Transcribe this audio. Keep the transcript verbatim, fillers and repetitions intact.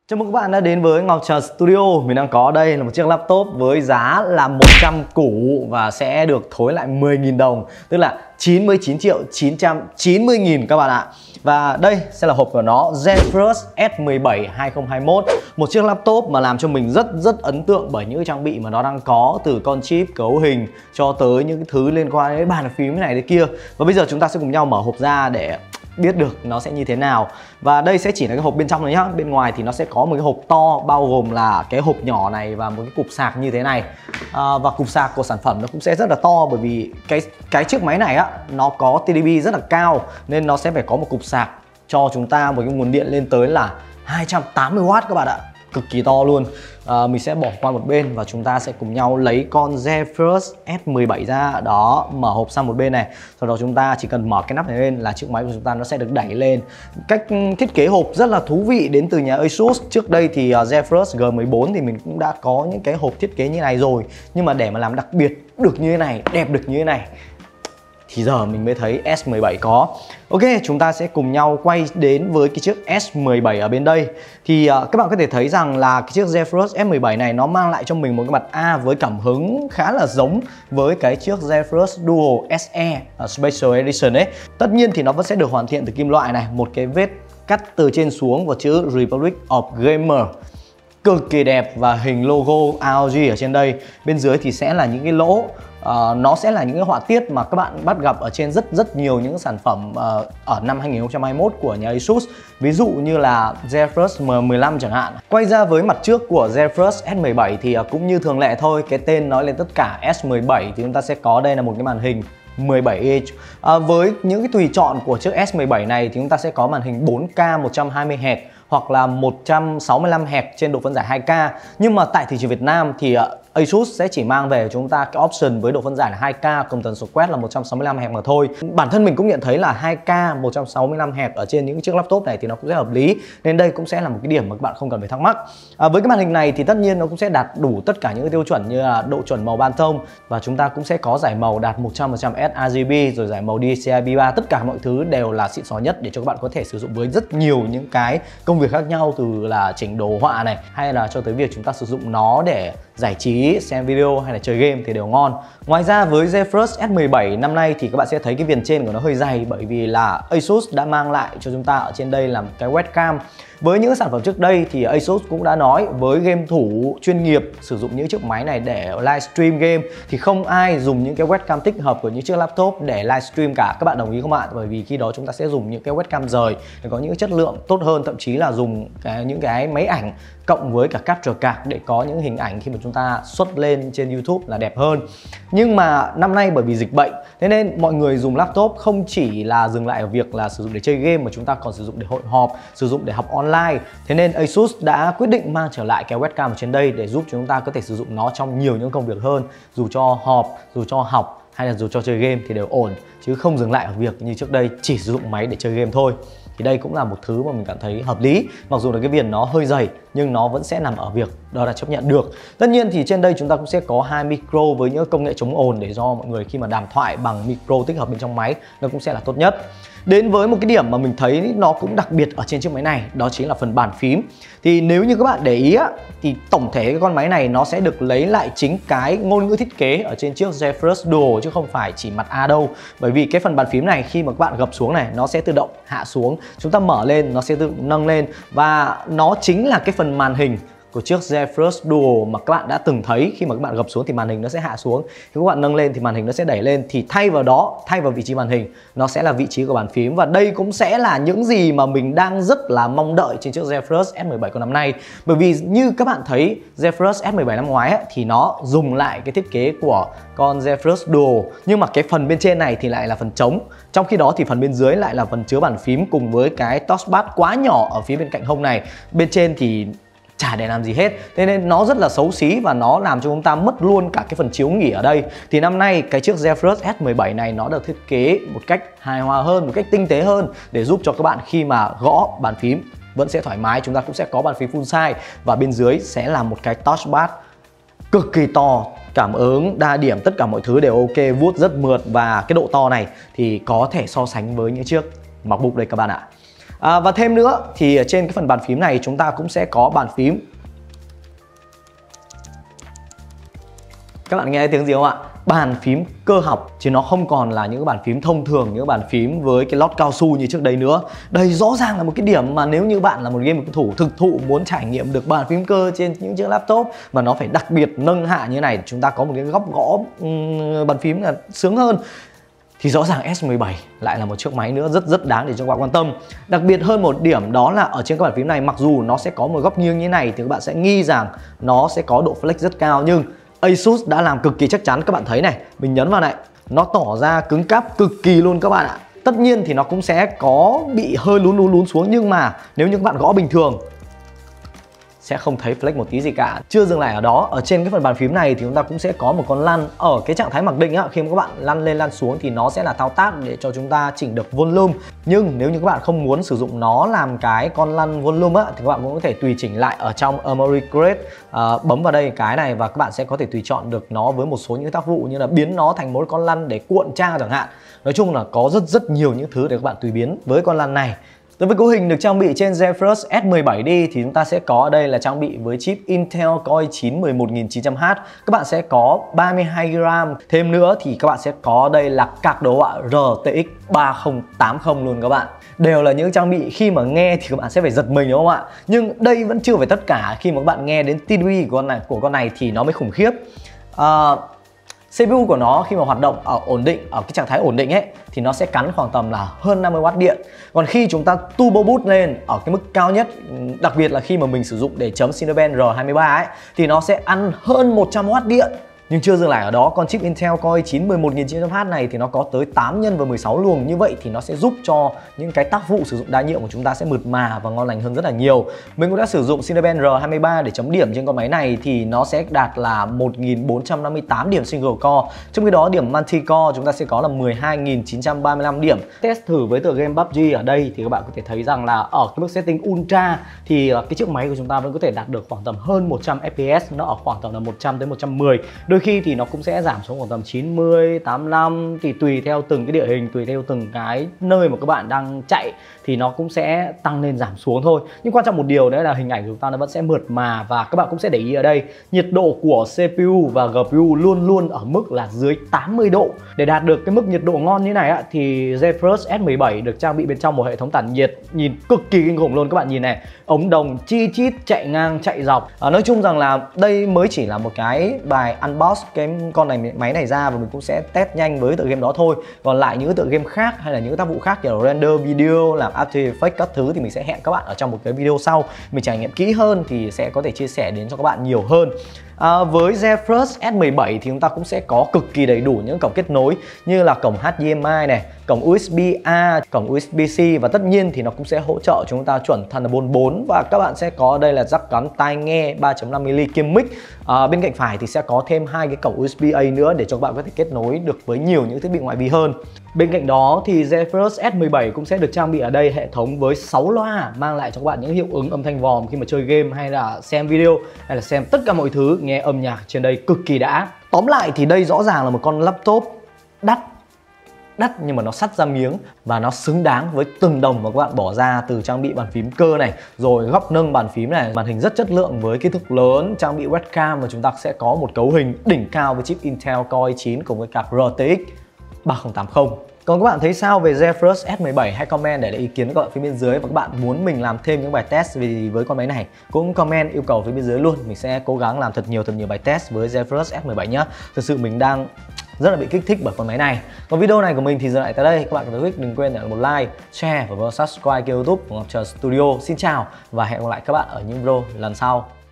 Chào mừng các bạn đã đến với Ngọc Trần Studio. Mình đang có ở đây là một chiếc laptop với giá là một trăm củ và sẽ được thối lại mười nghìn đồng, tức là chín mươi chín triệu chín trăm chín mươi nghìn các bạn ạ. Và đây sẽ là hộp của nó, Zephyrus S mười bảy hai không hai mốt. Một chiếc laptop mà làm cho mình rất rất ấn tượng bởi những trang bị mà nó đang có, từ con chip, cấu hình cho tới những cái thứ liên quan đến bàn phím này thế kia. Và bây giờ chúng ta sẽ cùng nhau mở hộp ra để biết được nó sẽ như thế nào. Và đây sẽ chỉ là cái hộp bên trong thôi nhá. Bên ngoài thì nó sẽ có một cái hộp to, bao gồm là cái hộp nhỏ này và một cái cục sạc như thế này. à, Và cục sạc của sản phẩm nó cũng sẽ rất là to, bởi vì cái cái chiếc máy này á, nó có T D P rất là cao, nên nó sẽ phải có một cục sạc cho chúng ta một cái nguồn điện lên tới là hai trăm tám mươi oát các bạn ạ. Cực kỳ to luôn. à, Mình sẽ bỏ qua một bên và chúng ta sẽ cùng nhau lấy con Zephyrus S mười bảy ra. Đó, mở hộp sang một bên này. Sau đó chúng ta chỉ cần mở cái nắp này lên là chiếc máy của chúng ta nó sẽ được đẩy lên. Cách thiết kế hộp rất là thú vị đến từ nhà Asus. Trước đây thì uh, Zephyrus G mười bốn thì mình cũng đã có những cái hộp thiết kế như này rồi. Nhưng mà để mà làm đặc biệt được như thế này, đẹp được như thế này, thì giờ mình mới thấy S mười bảy có. Ok, chúng ta sẽ cùng nhau quay đến với cái chiếc S mười bảy ở bên đây. Thì uh, các bạn có thể thấy rằng là cái chiếc Zephyrus S mười bảy này nó mang lại cho mình một cái mặt A với cảm hứng khá là giống với cái chiếc Zephyrus Duo S E uh, Special Edition ấy. Tất nhiên thì nó vẫn sẽ được hoàn thiện từ kim loại này, một cái vết cắt từ trên xuống và chữ Republic of Gamer cực kỳ đẹp và hình logo A O G ở trên đây. Bên dưới thì sẽ là những cái lỗ. Uh, nó sẽ là những cái họa tiết mà các bạn bắt gặp ở trên rất rất nhiều những sản phẩm uh, ở năm hai nghìn không trăm hai mươi mốt của nhà Asus. Ví dụ như là Zephyrus M mười lăm chẳng hạn. Quay ra với mặt trước của Zephyrus S mười bảy thì uh, cũng như thường lệ thôi, cái tên nói lên tất cả. S mười bảy thì chúng ta sẽ có đây là một cái màn hình mười bảy inch. À, với những cái tùy chọn của chiếc S mười bảy này thì chúng ta sẽ có màn hình bốn K một trăm hai mươi héc hoặc là một trăm sáu mươi lăm héc trên độ phân giải hai K. Nhưng mà tại thị trường Việt Nam thì uh, Asus sẽ chỉ mang về cho chúng ta cái option với độ phân giải là hai K, cùng tần số quét là một trăm sáu mươi lăm héc mà thôi. Bản thân mình cũng nhận thấy là hai K một trăm sáu mươi lăm héc ở trên những chiếc laptop này thì nó cũng rất hợp lý, nên đây cũng sẽ là một cái điểm mà các bạn không cần phải thắc mắc. À, với cái màn hình này thì tất nhiên nó cũng sẽ đạt đủ tất cả những cái tiêu chuẩn như là độ chuẩn màu Pantone, và chúng ta cũng sẽ có giải màu đạt một trăm phần trăm sRGB, rồi giải màu D C I B ba. Tất cả mọi thứ đều là xịn sò nhất để cho các bạn có thể sử dụng với rất nhiều những cái công việc khác nhau, từ là chỉnh đồ họa này hay là cho tới việc chúng ta sử dụng nó để giải trí, xem video hay là chơi game thì đều ngon. Ngoài ra với Zephyrus S mười bảy năm nay thì các bạn sẽ thấy cái viền trên của nó hơi dày, bởi vì là Asus đã mang lại cho chúng ta ở trên đây là một cái webcam. Với những sản phẩm trước đây thì Asus cũng đã nói với game thủ chuyên nghiệp sử dụng những chiếc máy này để livestream game thì không ai dùng những cái webcam tích hợp của những chiếc laptop để livestream cả. Các bạn đồng ý không ạ? Bởi vì khi đó chúng ta sẽ dùng những cái webcam rời để có những chất lượng tốt hơn, thậm chí là dùng cái, những cái máy ảnh cộng với cả capture card để có những hình ảnh khi mà chúng ta xuất lên trên YouTube là đẹp hơn. Nhưng mà năm nay bởi vì dịch bệnh, thế nên mọi người dùng laptop không chỉ là dừng lại ở việc là sử dụng để chơi game, mà chúng ta còn sử dụng để hội họp, sử dụng để học online. Thế nên Asus đã quyết định mang trở lại cái webcam ở trên đây để giúp chúng ta có thể sử dụng nó trong nhiều những công việc hơn, dù cho họp, dù cho học hay là dù cho chơi game thì đều ổn, chứ không dừng lại ở việc như trước đây chỉ sử dụng máy để chơi game thôi. Thì đây cũng là một thứ mà mình cảm thấy hợp lý. Mặc dù là cái viền nó hơi dày nhưng nó vẫn sẽ nằm ở việc đó là chấp nhận được. Tất nhiên thì trên đây chúng ta cũng sẽ có hai micro với những công nghệ chống ồn để cho mọi người khi mà đàm thoại bằng micro tích hợp bên trong máy nó cũng sẽ là tốt nhất. Đến với một cái điểm mà mình thấy nó cũng đặc biệt ở trên chiếc máy này, đó chính là phần bàn phím. Thì nếu như các bạn để ý á, thì tổng thể cái con máy này nó sẽ được lấy lại chính cái ngôn ngữ thiết kế ở trên chiếc Zephyrus Duo, chứ không phải chỉ mặt A đâu. Bởi vì cái phần bàn phím này khi mà các bạn gập xuống này, nó sẽ tự động hạ xuống. Chúng ta mở lên, nó sẽ tự nâng lên. Và nó chính là cái phần màn hình của chiếc Zephyrus Duo mà các bạn đã từng thấy. Khi mà các bạn gập xuống thì màn hình nó sẽ hạ xuống, khi các bạn nâng lên thì màn hình nó sẽ đẩy lên. Thì thay vào đó, thay vào vị trí màn hình, nó sẽ là vị trí của bàn phím. Và đây cũng sẽ là những gì mà mình đang rất là mong đợi trên chiếc Zephyrus S mười bảy của năm nay. Bởi vì như các bạn thấy Zephyrus S mười bảy năm ngoái ấy, thì nó dùng lại cái thiết kế của con Zephyrus Duo, nhưng mà cái phần bên trên này thì lại là phần trống. Trong khi đó thì phần bên dưới lại là phần chứa bàn phím cùng với cái touchpad quá nhỏ ở phía bên cạnh hông này. Bên trên thì chả để làm gì hết, thế nên nó rất là xấu xí và nó làm cho chúng ta mất luôn cả cái phần chiếu nghỉ ở đây. Thì năm nay cái chiếc Zephyrus S mười bảy này nó được thiết kế một cách hài hòa hơn, một cách tinh tế hơn để giúp cho các bạn khi mà gõ bàn phím vẫn sẽ thoải mái. Chúng ta cũng sẽ có bàn phím full size và bên dưới sẽ là một cái touchpad cực kỳ to, cảm ứng, đa điểm, tất cả mọi thứ đều ok, vuốt rất mượt. Và cái độ to này thì có thể so sánh với những chiếc MacBook đây các bạn ạ. à, Và thêm nữa thì ở trên cái phần bàn phím này chúng ta cũng sẽ có bàn phím. Các bạn nghe tiếng gì không ạ? Bàn phím cơ học, chứ nó không còn là những cái bàn phím thông thường, những cái bàn phím với cái lót cao su như trước đây nữa. Đây rõ ràng là một cái điểm mà nếu như bạn là một game thủ thực thụ muốn trải nghiệm được bàn phím cơ trên những chiếc laptop mà nó phải đặc biệt nâng hạ như này, chúng ta có một cái góc gõ um, bàn phím là sướng hơn, thì rõ ràng S mười bảy lại là một chiếc máy nữa rất rất đáng để cho các bạn quan tâm. Đặc biệt hơn một điểm đó là ở trên các bàn phím này, mặc dù nó sẽ có một góc nghiêng như này thì các bạn sẽ nghi rằng nó sẽ có độ flex rất cao, nhưng Asus đã làm cực kỳ chắc chắn. Các bạn thấy này, mình nhấn vào này, nó tỏ ra cứng cáp cực kỳ luôn các bạn ạ. Tất nhiên thì nó cũng sẽ có bị hơi lún lún lún xuống, nhưng mà nếu như các bạn gõ bình thường sẽ không thấy flex một tí gì cả. Chưa dừng lại ở đó, ở trên cái phần bàn phím này thì chúng ta cũng sẽ có một con lăn. Ở cái trạng thái mặc định á, khi mà các bạn lăn lên lăn xuống thì nó sẽ là thao tác để cho chúng ta chỉnh được volume. Nhưng nếu như các bạn không muốn sử dụng nó làm cái con lăn volume á, thì các bạn cũng có thể tùy chỉnh lại ở trong Armoury Crate. à, Bấm vào đây cái này và các bạn sẽ có thể tùy chọn được nó với một số những tác vụ như là biến nó thành một con lăn để cuộn trang chẳng hạn. Nói chung là có rất rất nhiều những thứ để các bạn tùy biến với con lăn này. Đối với cấu hình được trang bị trên GeForce S mười bảy đi thì chúng ta sẽ có ở đây là trang bị với chip Intel Core i chín mười một nghìn chín trăm H. Các bạn sẽ có ba mươi hai gi ga bai. Thêm nữa thì các bạn sẽ có ở đây là card đồ họa R T X ba không tám không luôn các bạn. Đều là những trang bị khi mà nghe thì các bạn sẽ phải giật mình đúng không ạ? Nhưng đây vẫn chưa phải tất cả. Khi mà các bạn nghe đến tê đê của con này, của con này thì nó mới khủng khiếp. À, xê pê u của nó khi mà hoạt động ở ổn định, ở cái trạng thái ổn định ấy, thì nó sẽ cắn khoảng tầm là hơn năm mươi oát điện. Còn khi chúng ta turbo boost lên ở cái mức cao nhất, đặc biệt là khi mà mình sử dụng để chấm Cinebench R hai mươi ba ấy, thì nó sẽ ăn hơn một trăm oát điện. Nhưng chưa dừng lại ở đó, con chip Intel Core i chín mười một nghìn chín trăm H này thì nó có tới tám nhân và mười sáu luồng. Như vậy thì nó sẽ giúp cho những cái tác vụ sử dụng đa nhiệm của chúng ta sẽ mượt mà và ngon lành hơn rất là nhiều. Mình cũng đã sử dụng Cinebench R hai mươi ba để chấm điểm trên con máy này thì nó sẽ đạt là một nghìn bốn trăm năm mươi tám điểm single core. Trong khi đó điểm multi core chúng ta sẽ có là mười hai nghìn chín trăm ba mươi lăm điểm. Test thử với tựa game pê u bê giê ở đây thì các bạn có thể thấy rằng là ở cái mức setting ultra thì cái chiếc máy của chúng ta vẫn có thể đạt được khoảng tầm hơn một trăm F P S, nó ở khoảng tầm là một trăm đến một trăm mười. Đôi khi thì nó cũng sẽ giảm xuống khoảng tầm chín mươi, tám mươi lăm, thì tùy theo từng cái địa hình, tùy theo từng cái nơi mà các bạn đang chạy thì nó cũng sẽ tăng lên giảm xuống thôi. Nhưng quan trọng một điều đấy là hình ảnh của chúng ta nó vẫn sẽ mượt mà. Và các bạn cũng sẽ để ý ở đây, nhiệt độ của xê pê u và giê pê u luôn luôn ở mức là dưới tám mươi độ. Để đạt được cái mức nhiệt độ ngon như này á, thì GeForce S mười bảy được trang bị bên trong một hệ thống tản nhiệt nhìn cực kỳ kinh khủng luôn. Các bạn nhìn này, ống đồng chi chít chạy ngang chạy dọc. à, Nói chung rằng là đây mới chỉ là một cái bài unbox cái con này máy này ra, và mình cũng sẽ test nhanh với tựa game đó thôi. Còn lại những tựa game khác hay là những tác vụ khác kiểu render video, làm After Effects các thứ thì mình sẽ hẹn các bạn ở trong một cái video sau. Mình trải nghiệm kỹ hơn thì sẽ có thể chia sẻ đến cho các bạn nhiều hơn. À, với GeForce S mười bảy thì chúng ta cũng sẽ có cực kỳ đầy đủ những cổng kết nối như là cổng H D M I này, cổng U S B A, cổng U S B C, và tất nhiên thì nó cũng sẽ hỗ trợ chúng ta chuẩn Thunderbolt bốn. Và các bạn sẽ có ở đây là jack gắn tai nghe ba chấm năm mi-li-mét kiêm mic. À, bên cạnh phải thì sẽ có thêm hai cái cổng U S B A nữa để cho các bạn có thể kết nối được với nhiều những thiết bị ngoại vi hơn. Bên cạnh đó thì GeForce S mười bảy cũng sẽ được trang bị ở đây hệ thống với sáu loa, mang lại cho các bạn những hiệu ứng âm thanh vòm khi mà chơi game hay là xem video hay là xem tất cả mọi thứ, nghe âm nhạc trên đây cực kỳ đã. Tóm lại thì đây rõ ràng là một con laptop đắt đắt nhưng mà nó sắt ra miếng và nó xứng đáng với từng đồng mà các bạn bỏ ra, từ trang bị bàn phím cơ này, rồi góc nâng bàn phím này, màn hình rất chất lượng với kích thước lớn, trang bị webcam, và chúng ta sẽ có một cấu hình đỉnh cao với chip Intel Core i chín cùng với card R T X ba không tám không. Còn các bạn thấy sao về GeForce S mười bảy? Hãy comment để lại ý kiến của các bạn phía bên dưới, và các bạn muốn mình làm thêm những bài test về với con máy này cũng comment yêu cầu phía bên dưới luôn. Mình sẽ cố gắng làm thật nhiều thật nhiều bài test với GeForce S mười bảy nhá. Thực sự mình đang rất là bị kích thích bởi con máy này. Còn video này của mình thì dừng lại tới đây. Các bạn có thích đừng quên để lại một like, share và subscribe kênh YouTube của Ngọc Trờ Studio. Xin chào và hẹn gặp lại các bạn ở những video lần sau.